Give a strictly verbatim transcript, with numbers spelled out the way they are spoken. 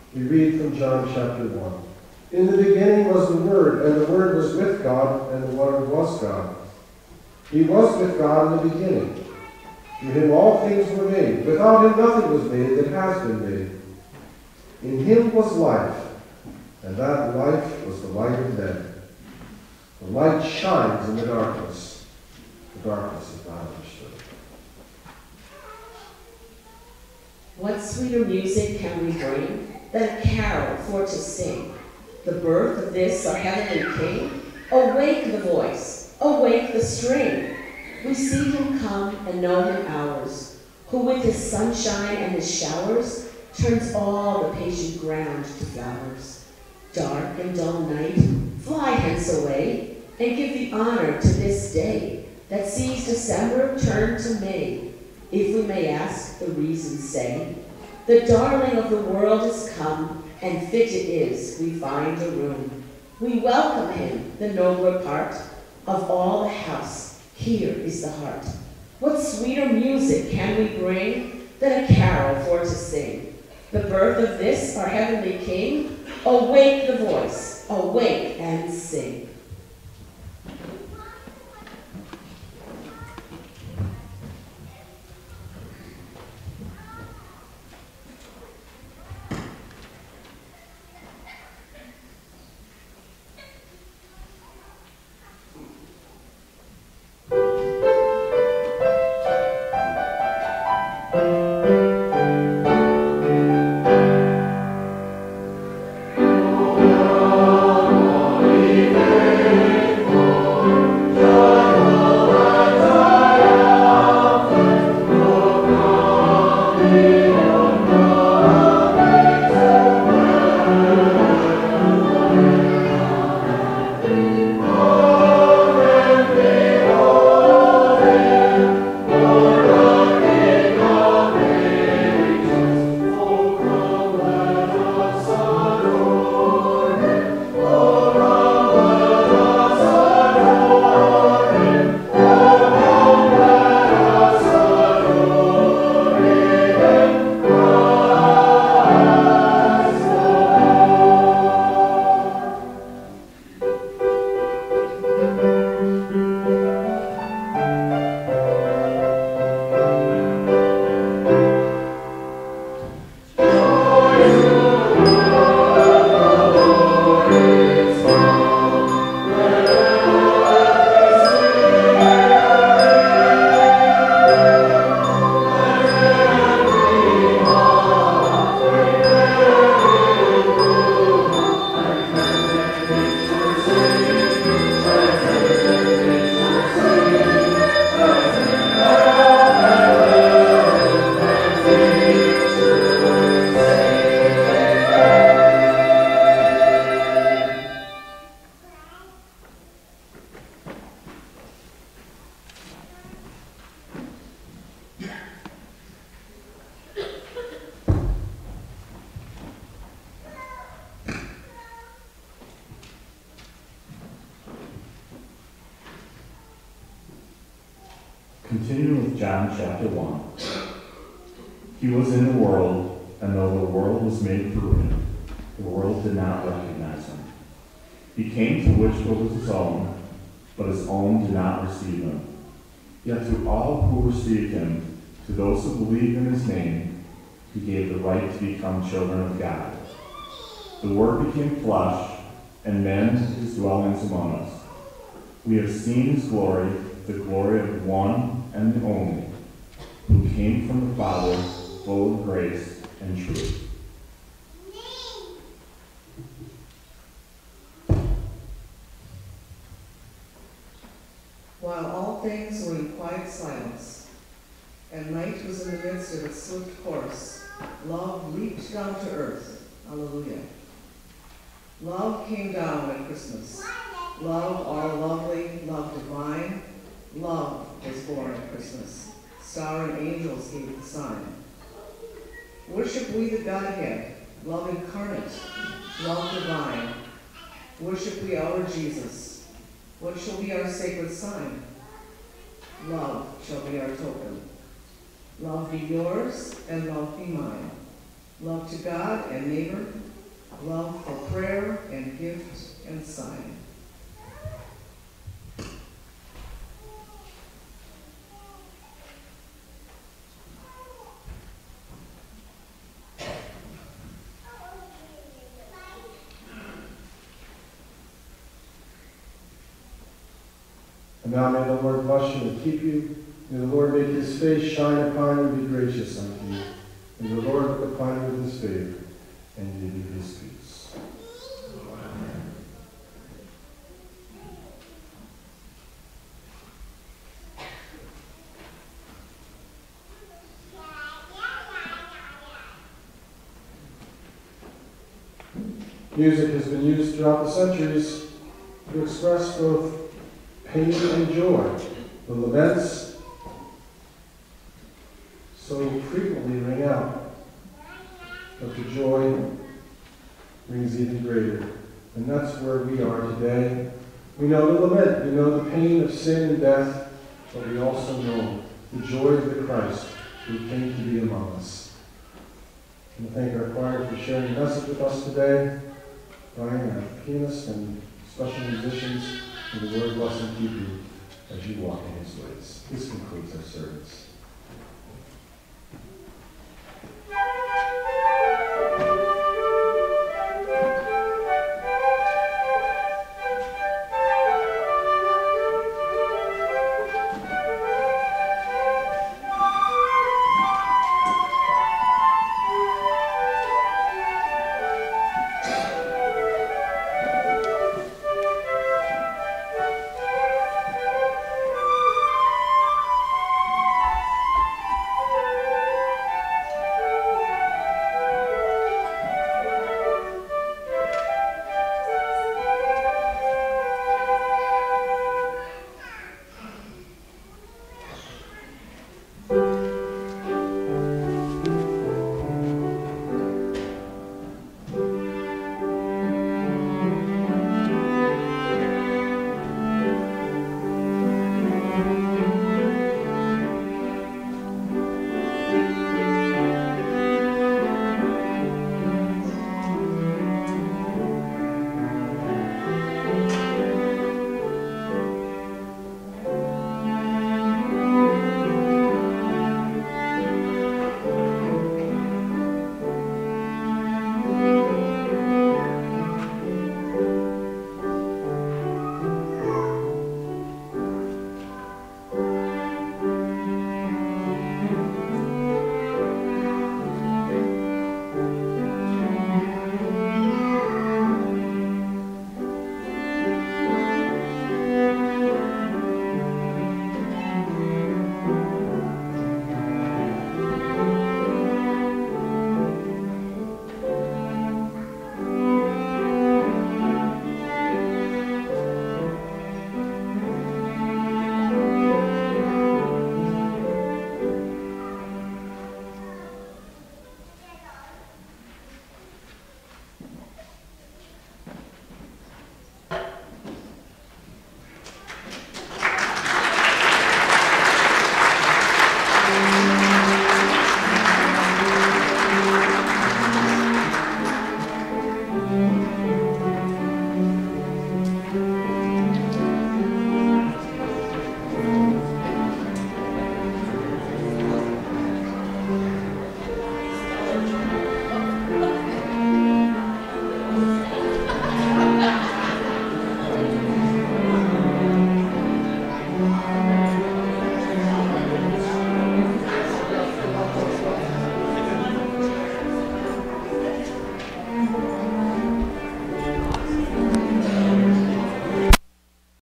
We read from John chapter one. In the beginning was the Word, and the Word was with God, and the Word was God. He was with God in the beginning. Through him all things were made. Without him nothing was made that has been made. In him was life, and that life was the light of men. The light shines in the darkness. The darkness is not understood. What sweeter music can we bring than a carol for to sing? The birth of this our heavenly King? Awake the voice, awake the string. We see him come and know him ours, who with his sunshine and his showers turns all the patient ground to flowers. Dark and dull night, fly hence away, and give the honor to this day that sees December turn to May. If we may ask, the reason say, the darling of the world is come, and fit it is we find a room. We welcome him, the nobler part of all the house. Here is the heart. What sweeter music can we bring than a carol for to sing? The birth of this our heavenly King? Awake the voice, awake and sing. Continuing with John chapter one. He was in the world, and though the world was made through him, the world did not recognize him. He came to which was his own, but his own did not receive him. Yet to all who received him, to those who believe in his name, he gave the right to become children of God. The Word became flesh and made his dwellings among us. We have seen his glory, the glory of one and the only, who came from the Father, full of grace and truth. While all things were in quiet silence, and night was in the midst of its swift course, love leaped down to earth. Alleluia. Love came down at Christmas. Love all lovely, love divine. Love was born at Christmas. Star and angels gave the sign. Worship we the Godhead, love incarnate, love divine. Worship we our Jesus. What shall be our sacred sign? Love shall be our token. Love be yours, and love be mine. love to God and neighbor, love for prayer and gift and sign. And now may the Lord bless you and keep you. May the Lord make his face shine upon you and be gracious unto you. May the Lord look upon you with his favor and give you his peace. Amen. Music has been used throughout the centuries to express both pain and joy. The laments so frequently ring out, but the joy rings even greater. And that's where we are today. We know the lament, we know the pain of sin and death, but we also know the joy of the Christ who came to be among us. And I thank our choir for sharing the message with us today. Brian, our pianist, and special musicians, may the Lord bless and keep you as you walk in his ways. This concludes our service. Thank you.